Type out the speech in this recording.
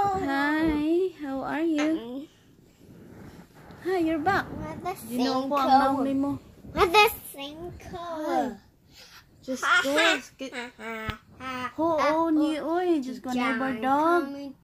Hi, how are you? Hi, you're back. Ginawa ko ang nauli mo. What the same color? Just go. Oo, ni oy. Just go neighbor dog.